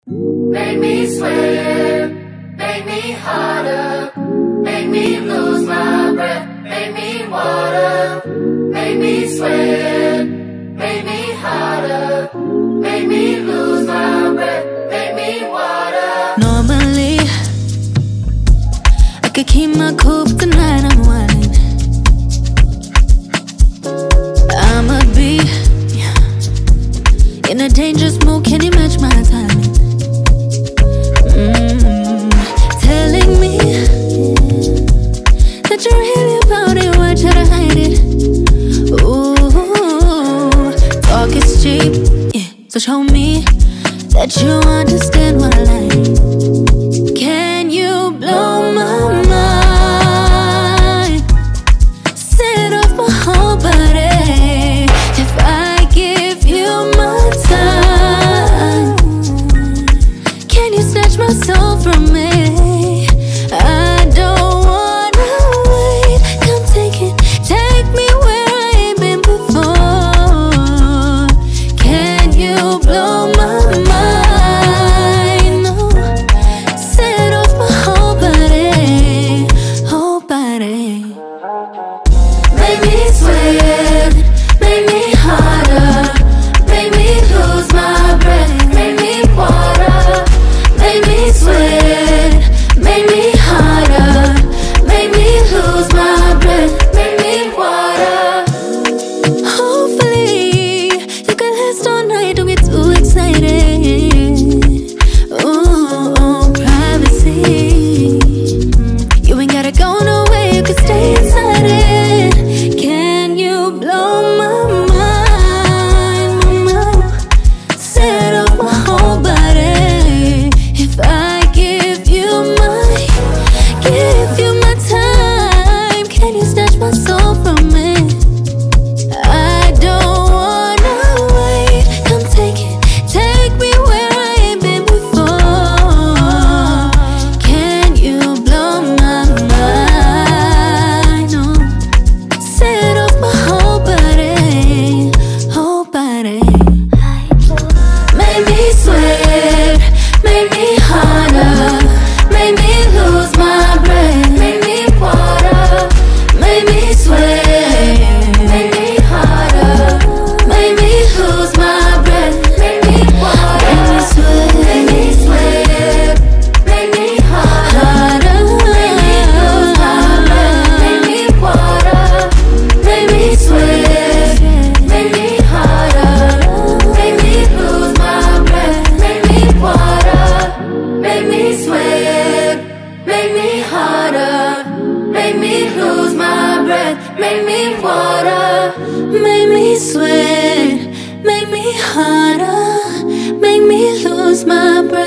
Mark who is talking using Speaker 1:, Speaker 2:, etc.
Speaker 1: Make me sweat, make me harder, make me lose my breath, make me water, make me sweat, make me harder, make me lose my breath, make me water.
Speaker 2: Normally, I could keep my cool, but tonight I'm whining. I'ma be in a dangerous mood, can you match my timing? Telling me that you're really about it, why try to hide it? Ooh, talk is cheap, yeah. So show me that you understand what I like. Can you blow my mind? Set off my whole body if I give you my time. Can you snatch my soul from me? I don't wanna wait. Come take it, take me where I ain't been before. Can you blow my mind? No, set off my whole body, whole body.
Speaker 1: Make me sweat, make me harder, make me lose my breath, make me water, make me sweat, make me harder, make me lose my breath, make me water.
Speaker 2: Hopefully you can last all night, don't get too excited. Ooh, privacy. You ain't gotta go nowhere, you can stay inside it. Can you blow my mind? Set off my whole body if I give you my time. Can you snatch my soul from me? I don't wanna wait. Come take it, take me where I ain't been before. Can you blow my mind? No, set off my whole body, whole body.
Speaker 1: Make me sweat, make me harder, make me lose my breath, make me water, make me sweat, make me harder, make me lose my breath, make me water, make me sweat, make me harder, make me lose my breath, make me water, make me sweat, make me harder, make me lose my breath, make me water, make me sweat, make me harder, make me lose my breath, make me water,
Speaker 2: Make me sweat, make me harder, make me lose my breath.